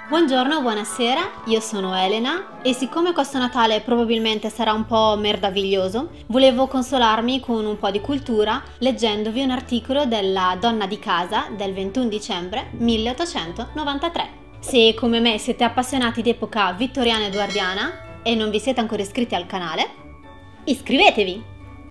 Buongiorno, buonasera, io sono Elena e siccome questo Natale probabilmente sarà un po' merdaviglioso, volevo consolarmi con un po' di cultura leggendovi un articolo della Donna di Casa del 21 dicembre 1893. Se come me siete appassionati d'epoca vittoriana e edoardiana e non vi siete ancora iscritti al canale, iscrivetevi!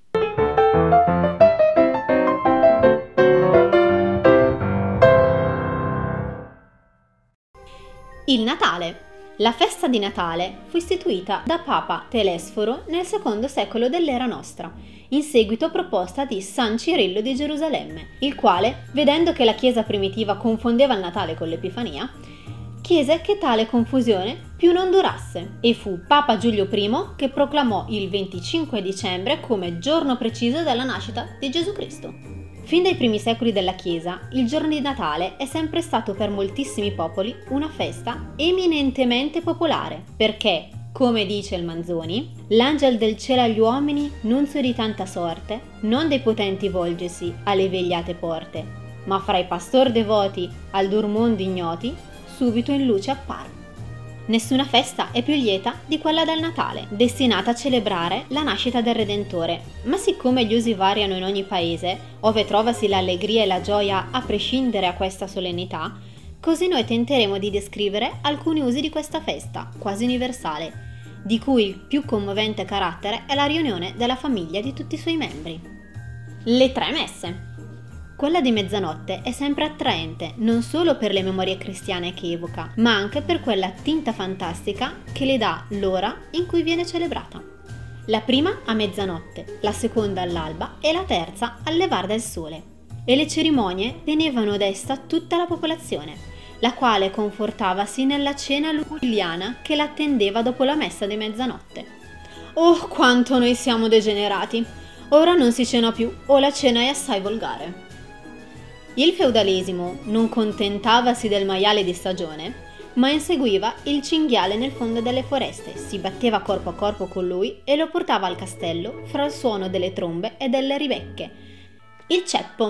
Il Natale. La festa di Natale fu istituita da Papa Telesforo nel secondo secolo dell'era nostra, in seguito a proposta di San Cirillo di Gerusalemme, il quale, vedendo che la Chiesa primitiva confondeva il Natale con l'Epifania, chiese che tale confusione più non durasse e fu Papa Giulio I che proclamò il 25 dicembre come giorno preciso della nascita di Gesù Cristo. Fin dai primi secoli della Chiesa, il giorno di Natale è sempre stato per moltissimi popoli una festa eminentemente popolare, perché, come dice il Manzoni, l'angel del cielo agli uomini, nunzio di tanta sorte, non dei potenti volgesi alle vegliate porte, ma fra i pastor devoti al dur mondo ignoti, subito in luce appar. Nessuna festa è più lieta di quella del Natale, destinata a celebrare la nascita del Redentore, ma siccome gli usi variano in ogni paese, ove trovasi l'allegria e la gioia a prescindere a questa solennità, così noi tenteremo di descrivere alcuni usi di questa festa, quasi universale, di cui il più commovente carattere è la riunione della famiglia di tutti i suoi membri. Le tre messe. Quella di mezzanotte è sempre attraente non solo per le memorie cristiane che evoca, ma anche per quella tinta fantastica che le dà l'ora in cui viene celebrata. La prima a mezzanotte, la seconda all'alba e la terza al levar del sole. E le cerimonie tenevano ad essa tutta la popolazione, la quale confortavasi nella cena luliana che l'attendeva dopo la messa di mezzanotte. Oh, quanto noi siamo degenerati! Ora non si cena più o la cena è assai volgare. Il feudalesimo non contentavasi del maiale di stagione, ma inseguiva il cinghiale nel fondo delle foreste, si batteva corpo a corpo con lui e lo portava al castello fra il suono delle trombe e delle ribecche. Il ceppo.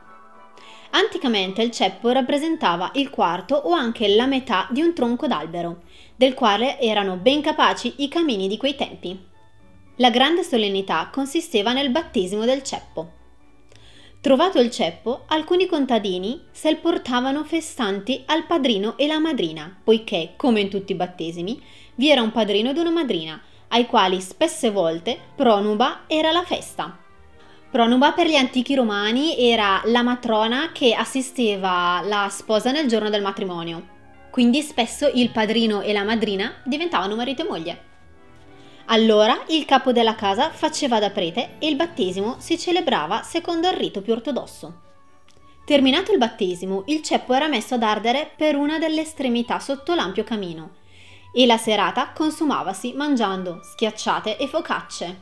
Anticamente il ceppo rappresentava il quarto o anche la metà di un tronco d'albero, del quale erano ben capaci i camini di quei tempi. La grande solennità consisteva nel battesimo del ceppo. Trovato il ceppo, alcuni contadini se il portavano festanti al padrino e la madrina, poiché, come in tutti i battesimi, vi era un padrino ed una madrina, ai quali spesse volte pronuba era la festa. Pronuba per gli antichi romani era la matrona che assisteva la sposa nel giorno del matrimonio, quindi spesso il padrino e la madrina diventavano marito e moglie. Allora il capo della casa faceva da prete e il battesimo si celebrava secondo il rito più ortodosso. Terminato il battesimo, il ceppo era messo ad ardere per una delle estremità sotto l'ampio camino e la serata consumavasi mangiando schiacciate e focacce.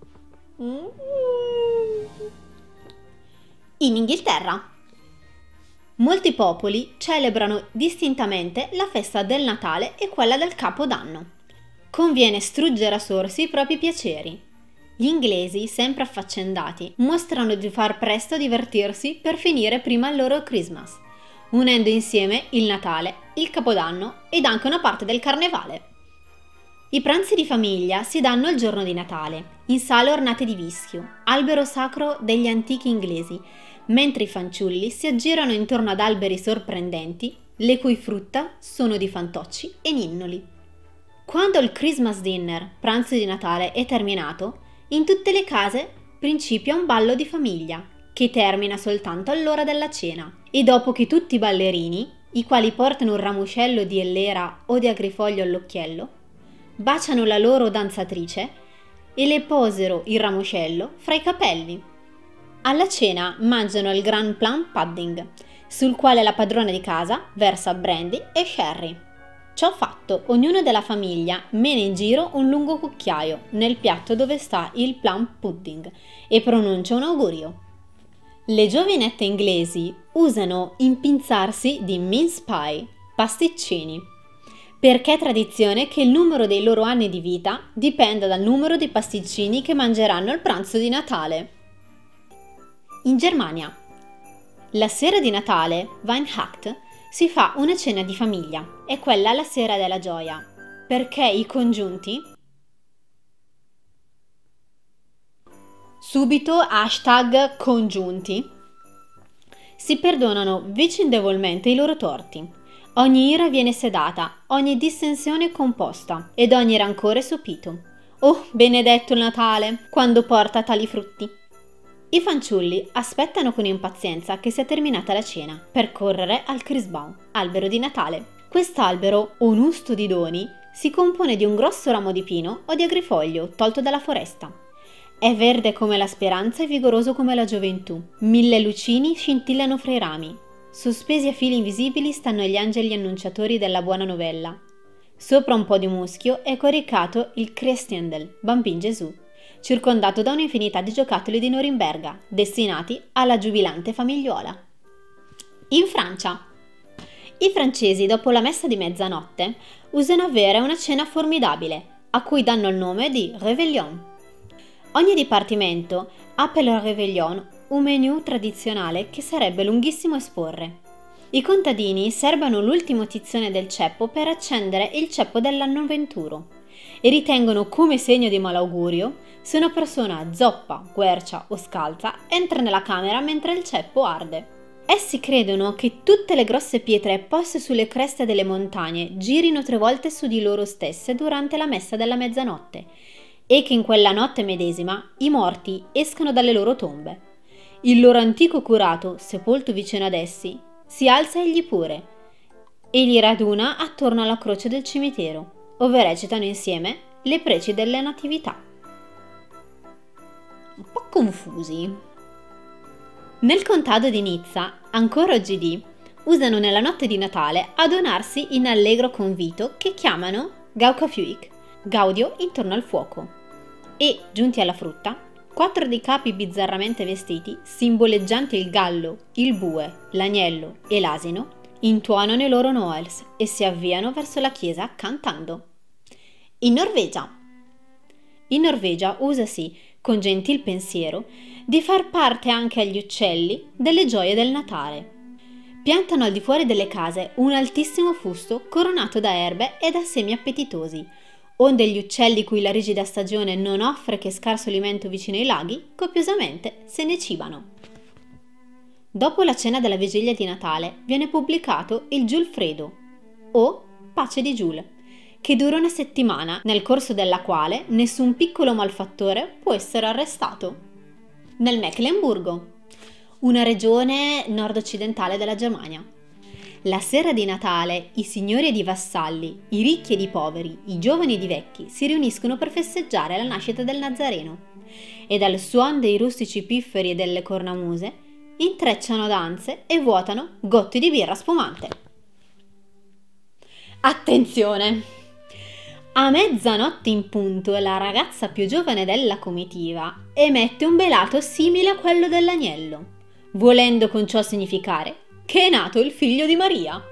In Inghilterra. Molti popoli celebrano distintamente la festa del Natale e quella del Capodanno. Conviene struggere a sorsi i propri piaceri. Gli inglesi, sempre affaccendati, mostrano di far presto a divertirsi per finire prima il loro Christmas, unendo insieme il Natale, il Capodanno ed anche una parte del Carnevale. I pranzi di famiglia si danno il giorno di Natale, in sale ornate di vischio, albero sacro degli antichi inglesi, mentre i fanciulli si aggirano intorno ad alberi sorprendenti, le cui frutta sono di fantocci e ninnoli. Quando il Christmas dinner, pranzo di Natale, è terminato, in tutte le case principia un ballo di famiglia, che termina soltanto all'ora della cena. E dopo che tutti i ballerini, i quali portano un ramoscello di ellera o di agrifoglio all'occhiello, baciano la loro danzatrice e le posero il ramoscello fra i capelli. Alla cena mangiano il Grand Plum Pudding, sul quale la padrona di casa versa brandy e sherry. Ciò fatto, ognuno della famiglia mena in giro un lungo cucchiaio nel piatto dove sta il plum pudding e pronuncia un augurio. Le giovinette inglesi usano impinzarsi di mince pie, pasticcini, perché è tradizione che il numero dei loro anni di vita dipenda dal numero di pasticcini che mangeranno al pranzo di Natale. In Germania. La sera di Natale, Weihnacht, Si fa una cena di famiglia, è quella la sera della gioia, perché i congiunti subito #congiunti si perdonano vicendevolmente i loro torti. Ogni ira viene sedata, ogni dissensione composta ed ogni rancore sopito. Oh, benedetto il Natale, quando porta tali frutti! I fanciulli aspettano con impazienza che sia terminata la cena per correre al Christbaum, albero di Natale. Quest'albero, onusto di doni, si compone di un grosso ramo di pino o di agrifoglio tolto dalla foresta. È verde come la speranza e vigoroso come la gioventù. 1000 lucini scintillano fra i rami. Sospesi a fili invisibili stanno gli angeli annunciatori della buona novella. Sopra un po' di muschio è coricato il Christiandel, Bambin Gesù, circondato da un'infinità di giocattoli di Norimberga, destinati alla giubilante famigliuola. In Francia. I francesi, dopo la messa di mezzanotte, usano avere una cena formidabile, a cui danno il nome di Réveillon. Ogni dipartimento ha per il Réveillon un menù tradizionale che sarebbe lunghissimo esporre. I contadini serbano l'ultimo tizione del ceppo per accendere il ceppo dell'anno venturo e ritengono come segno di malaugurio se una persona zoppa, quercia o scalza entra nella camera mentre il ceppo arde. Essi credono che tutte le grosse pietre poste sulle creste delle montagne girino 3 volte su di loro stesse durante la messa della mezzanotte e che in quella notte medesima i morti escano dalle loro tombe. Il loro antico curato, sepolto vicino ad essi, si alza egli pure e li raduna attorno alla croce del cimitero, ove recitano insieme le preci delle natività. Un po' confusi. Nel contado di Nizza, ancora oggidì, usano nella notte di Natale adunarsi in allegro convito che chiamano Gaukafuik, gaudio intorno al fuoco. E, giunti alla frutta, 4 dei capi bizzarramente vestiti, simboleggianti il gallo, il bue, l'agnello e l'asino, intuonano i loro noels e si avviano verso la chiesa cantando. In Norvegia. In Norvegia usasi, con gentil pensiero, di far parte anche agli uccelli delle gioie del Natale. Piantano al di fuori delle case un altissimo fusto coronato da erbe e da semi appetitosi, onde gli uccelli cui la rigida stagione non offre che scarso alimento vicino ai laghi, copiosamente se ne cibano. Dopo la cena della vigilia di Natale viene pubblicato il Giulfredo, o Pace di Giul, che dura una settimana, nel corso della quale nessun piccolo malfattore può essere arrestato. Nel Mecklenburgo, una regione nord-occidentale della Germania. La sera di Natale i signori ed i vassalli, i ricchi ed i poveri, i giovani ed i vecchi si riuniscono per festeggiare la nascita del Nazareno e dal suon dei rustici pifferi e delle cornamuse intrecciano danze e vuotano gotti di birra spumante. Attenzione! A mezzanotte in punto la ragazza più giovane della comitiva emette un belato simile a quello dell'agnello, volendo con ciò significare che è nato il figlio di Maria.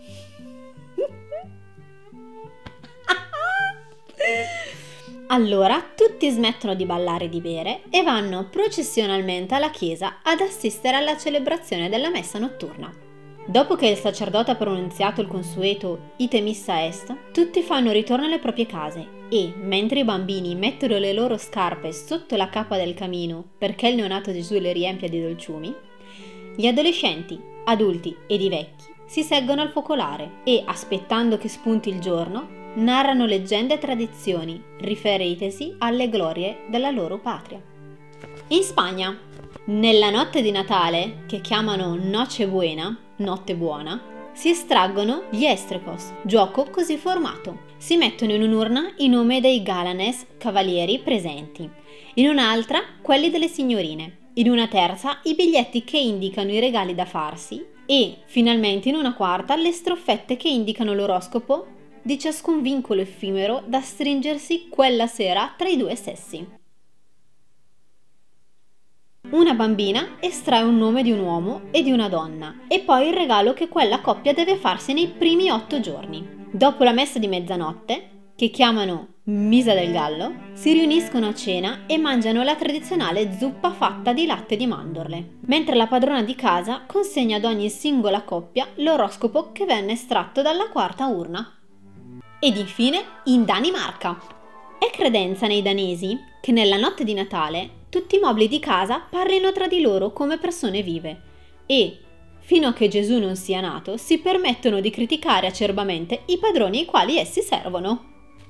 Allora tutti smettono di ballare e di bere e vanno processionalmente alla chiesa ad assistere alla celebrazione della messa notturna. Dopo che il sacerdote ha pronunziato il consueto Ite missa est, tutti fanno ritorno alle proprie case e, mentre i bambini mettono le loro scarpe sotto la cappa del camino perché il neonato Gesù le riempia di dolciumi, gli adolescenti, adulti ed i vecchi si seggono al focolare e, aspettando che spunti il giorno, narrano leggende e tradizioni riferitesi alle glorie della loro patria. In Spagna, nella notte di Natale, che chiamano Noche Buena, notte buona, si estraggono gli estrecos, gioco così formato. Si mettono in un'urna i nomi dei galanes cavalieri presenti, in un'altra quelli delle signorine, in una terza i biglietti che indicano i regali da farsi e, finalmente, in una quarta le stroffette che indicano l'oroscopo di ciascun vincolo effimero da stringersi quella sera tra i due sessi. Una bambina estrae un nome di un uomo e di una donna e poi il regalo che quella coppia deve farsi nei primi 8 giorni. Dopo la messa di mezzanotte, che chiamano Misa del Gallo, si riuniscono a cena e mangiano la tradizionale zuppa fatta di latte di mandorle, mentre la padrona di casa consegna ad ogni singola coppia l'oroscopo che venne estratto dalla quarta urna. Ed infine, in Danimarca. È credenza nei danesi che nella notte di Natale tutti i mobili di casa parlino tra di loro come persone vive e, fino a che Gesù non sia nato, si permettono di criticare acerbamente i padroni ai quali essi servono.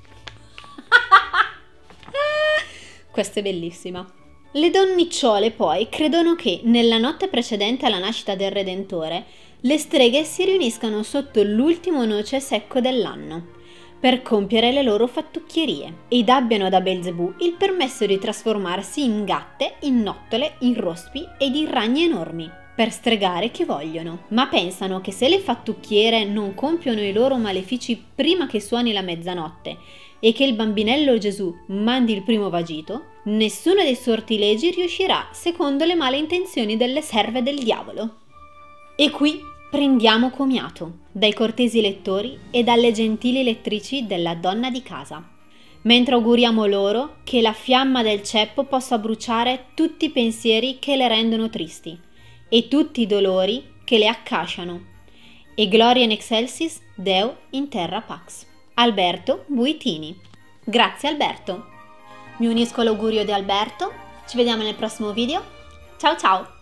Questa è bellissima. Le donnicciole poi credono che nella notte precedente alla nascita del Redentore le streghe si riuniscano sotto l'ultimo noce secco dell'anno per compiere le loro fattucchierie ed abbiano da Belzebù il permesso di trasformarsi in gatte, in nottole, in rospi ed in ragni enormi per stregare chi vogliono, ma pensano che se le fattucchiere non compiono i loro malefici prima che suoni la mezzanotte e che il bambinello Gesù mandi il primo vagito, nessuno dei sortilegi riuscirà secondo le male intenzioni delle serve del diavolo. E qui prendiamo commiato dai cortesi lettori e dalle gentili lettrici della Donna di Casa, mentre auguriamo loro che la fiamma del ceppo possa bruciare tutti i pensieri che le rendono tristi e tutti i dolori che le accasciano. E gloria in excelsis Deo in terra pax. Alberto Buitini. Grazie Alberto. Mi unisco all'augurio di Alberto. Ci vediamo nel prossimo video. Ciao ciao!